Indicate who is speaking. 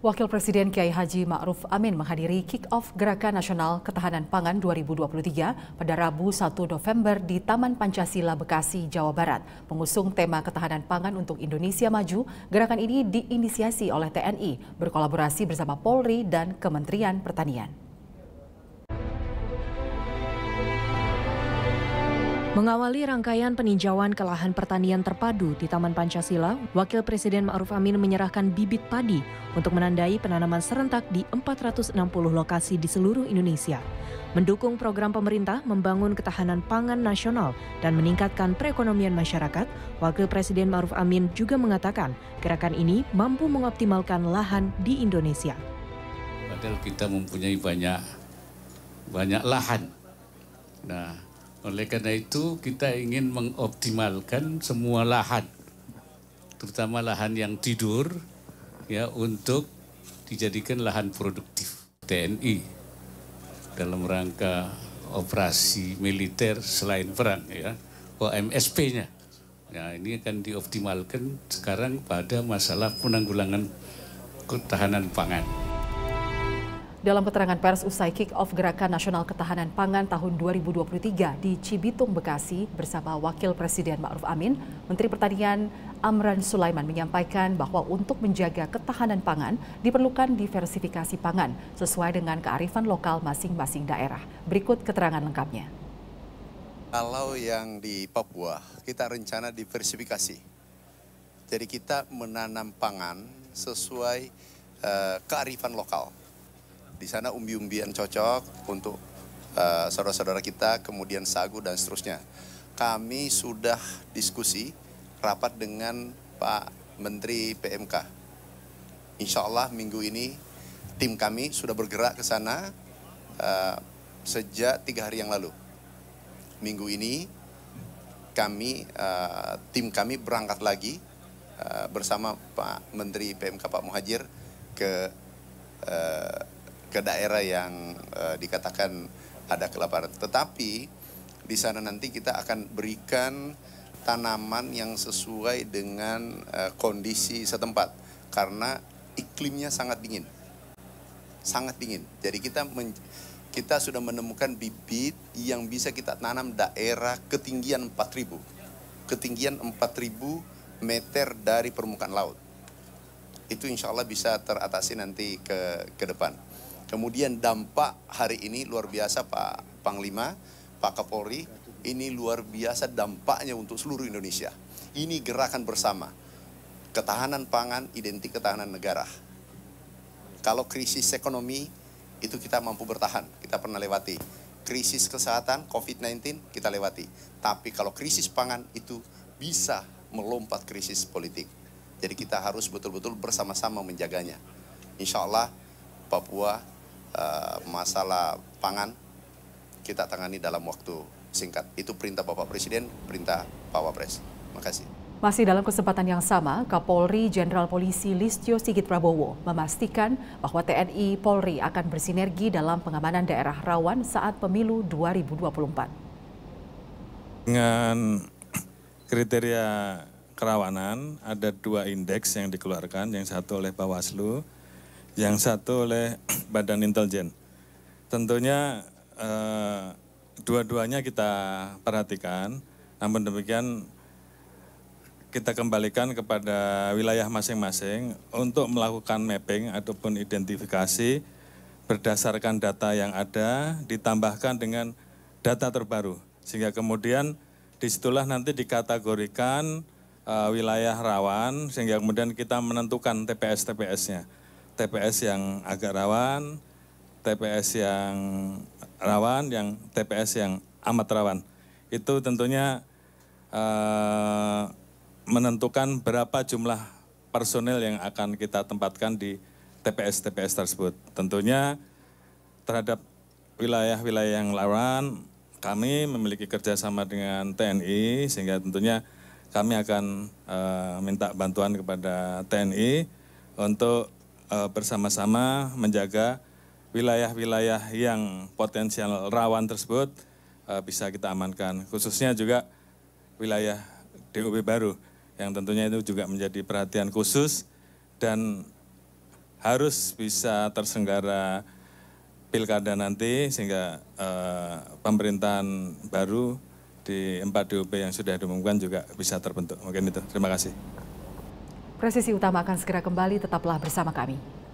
Speaker 1: Wakil Presiden Kiai Haji Ma'ruf Amin menghadiri kick-off Gerakan Nasional Ketahanan Pangan 2023 pada Rabu 1 November di Taman Pancasila, Bekasi, Jawa Barat. Mengusung tema ketahanan pangan untuk Indonesia Maju, gerakan ini diinisiasi oleh TNI berkolaborasi bersama Polri dan Kementerian Pertanian.
Speaker 2: Mengawali rangkaian peninjauan ke lahan pertanian terpadu di Taman Pancasila, Wakil Presiden Ma'ruf Amin menyerahkan bibit padi untuk menandai penanaman serentak di 460 lokasi di seluruh Indonesia. Mendukung program pemerintah membangun ketahanan pangan nasional dan meningkatkan perekonomian masyarakat, Wakil Presiden Ma'ruf Amin juga mengatakan gerakan ini mampu mengoptimalkan lahan di Indonesia.
Speaker 3: Padahal kita mempunyai banyak lahan. Nah, oleh karena itu kita ingin mengoptimalkan semua lahan, terutama lahan yang tidur, ya, untuk dijadikan lahan produktif. TNI dalam rangka operasi militer selain perang, ya, OMSP-nya. Ya, ini akan dioptimalkan sekarang pada masalah penanggulangan ketahanan pangan.
Speaker 1: Dalam keterangan pers usai kick-off Gerakan Nasional Ketahanan Pangan tahun 2023 di Cibitung, Bekasi bersama Wakil Presiden Ma'ruf Amin, Menteri Pertanian Amran Sulaiman menyampaikan bahwa untuk menjaga ketahanan pangan diperlukan diversifikasi pangan sesuai dengan kearifan lokal masing-masing daerah. Berikut keterangan lengkapnya.
Speaker 4: Kalau yang di Papua, kita rencana diversifikasi. Jadi kita menanam pangan sesuai kearifan lokal. Di sana umbi-umbian cocok untuk saudara-saudara kita, kemudian sagu dan seterusnya. Kami sudah diskusi rapat dengan Pak Menteri PMK. Insya Allah minggu ini tim kami sudah bergerak ke sana sejak 3 hari yang lalu. Minggu ini tim kami berangkat lagi bersama Pak Menteri PMK Pak Muhajir ke daerah yang dikatakan ada kelaparan. Tetapi di sana nanti kita akan berikan tanaman yang sesuai dengan kondisi setempat karena iklimnya sangat dingin. Sangat dingin. Jadi kita sudah menemukan bibit yang bisa kita tanam daerah ketinggian 4.000. Ketinggian 4.000 meter dari permukaan laut. Itu insya Allah bisa teratasi nanti ke depan. Kemudian dampak hari ini luar biasa Pak Panglima, Pak Kapolri, ini luar biasa dampaknya untuk seluruh Indonesia. Ini gerakan bersama. Ketahanan pangan identik ketahanan negara. Kalau krisis ekonomi itu kita mampu bertahan, kita pernah lewati. Krisis kesehatan COVID-19 kita lewati. Tapi kalau krisis pangan itu bisa melompat krisis politik. Jadi kita harus betul-betul bersama-sama menjaganya. Insya Allah Papua masalah pangan kita tangani dalam waktu singkat. Itu perintah Bapak Presiden, perintah Pak Wapres. Terima kasih.
Speaker 1: Masih dalam kesempatan yang sama, Kapolri Jenderal Polisi Listio Sigit Prabowo memastikan bahwa TNI Polri akan bersinergi dalam pengamanan daerah rawan saat pemilu 2024.
Speaker 5: Dengan kriteria kerawanan, ada 2 indeks yang dikeluarkan, yang satu oleh Bawaslu, yang satu oleh Badan Intelijen. Tentunya dua-duanya kita perhatikan, namun demikian kita kembalikan kepada wilayah masing-masing untuk melakukan mapping ataupun identifikasi berdasarkan data yang ada, ditambahkan dengan data terbaru. Sehingga kemudian disitulah nanti dikategorikan wilayah rawan, sehingga kemudian kita menentukan TPS-TPS-nya. TPS yang agak rawan, TPS yang rawan, yang TPS yang amat rawan. Itu tentunya menentukan berapa jumlah personil yang akan kita tempatkan di TPS-TPS tersebut. Tentunya terhadap wilayah-wilayah yang rawan, kami memiliki kerjasama dengan TNI, sehingga tentunya kami akan minta bantuan kepada TNI untuk bersama-sama menjaga wilayah-wilayah yang potensial rawan tersebut bisa kita amankan. Khususnya juga wilayah DOB baru yang tentunya itu juga menjadi perhatian khusus dan harus bisa terselenggara pilkada nanti sehingga pemerintahan baru di 4 DOP yang sudah diumumkan juga bisa terbentuk. Mungkin itu. Terima kasih.
Speaker 1: Presisi Utama akan segera kembali, tetaplah bersama kami.